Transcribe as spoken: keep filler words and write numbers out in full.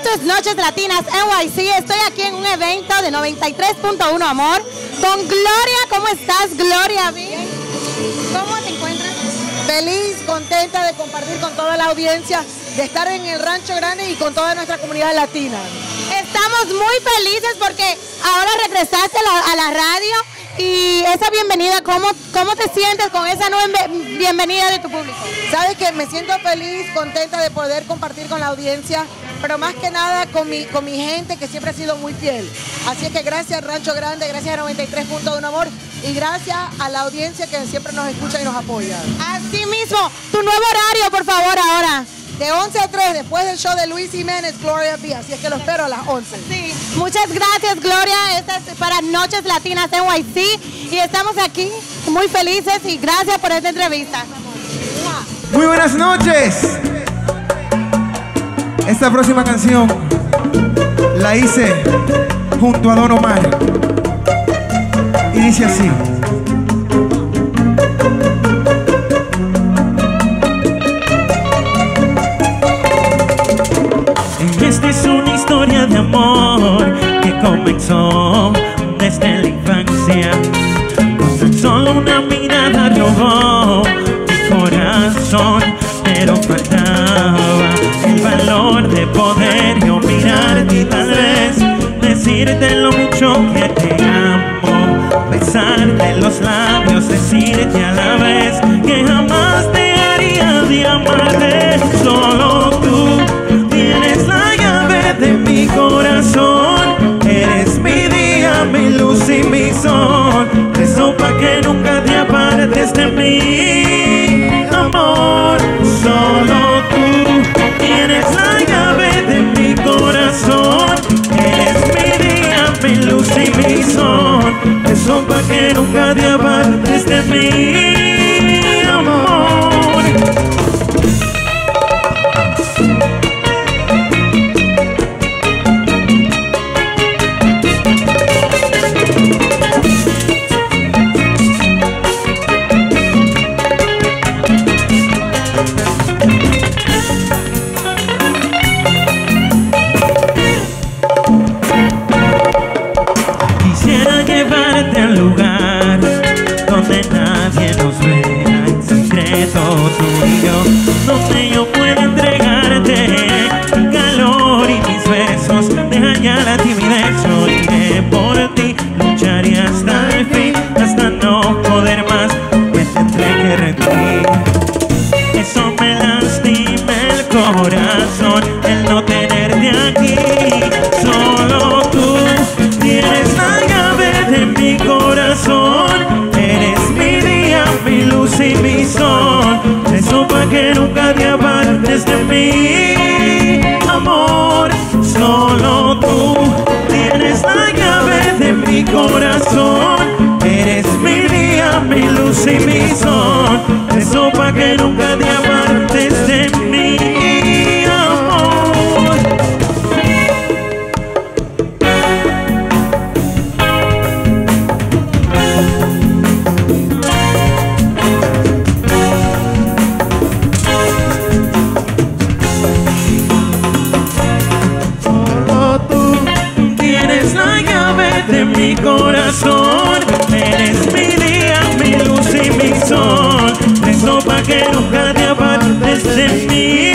Esto es Noches Latinas N Y C. Estoy aquí en un evento de noventa y tres punto uno Amor con Gloria. ¿Cómo estás, Gloria? Bien. ¿Cómo te encuentras? Feliz, contenta de compartir con toda la audiencia, de estar en el Rancho Grande y con toda nuestra comunidad latina. Estamos muy felices porque ahora regresaste a la, a la radio y esa bienvenida, ¿cómo, ¿cómo te sientes con esa nueva bienvenida de tu público? Sabes que me siento feliz, contenta de poder compartir con la audiencia, pero más que nada con mi, con mi gente que siempre ha sido muy fiel. Así es que gracias Rancho Grande, gracias a noventa y tres punto uno Amor y gracias a la audiencia que siempre nos escucha y nos apoya. Así mismo, tu nuevo horario, por favor, ahora. De once a tres, después del show de Luis Jiménez, Gloria B. Así es que lo espero a las once. Sí, muchas gracias, Gloria. Esta es para Noches Latinas N Y C y estamos aquí muy felices y gracias por esta entrevista. Muy buenas noches. Esta próxima canción la hice junto a Don Omar y dice así. Esta es una historia de amor que comenzó desde la infancia. Con tan solo una mirada robó mi corazón, pero faltaba el valor de poder yo mirarte y tal vez decirte lo mucho que te amo, besarte los labios, decirte a la vez que jamás dejaría de amarte. Solo tú tienes la llave de mi corazón, eres mi día, mi luz y mi sol. Rezo pa' que nunca te apartes de mí, amor. Solo tú tienes la llave de mi corazón, eres mi día, mi luz y mi sol. Rezo pa' que nunca te apartes de mí, amor. Quisiera llevarte al lugar donde nadie nos vea en secreto, tú y yo, donde yo pueda entregarte mi calor y mis besos. Deja ya la timidez, yo iré por ti, lucharé hasta el fin, hasta no poder más, me tendré que rendir. Eso me lastima el corazón, el no tenerte aquí. Solo tú tienes la llave de mi corazón, eres mi día, mi luz y mi sol. Rezo pa' que nunca te apartes de mí, amor. Solo tú tienes la llave de mi corazón, eres mi día, mi luz y mi sol. Rezo pa' que nunca te apartes de mí, amor. Solo tú tienes la llave de mi corazón, eres mi día, mi luz y mi sol. Rezo pa' que nunca te apartes de mí.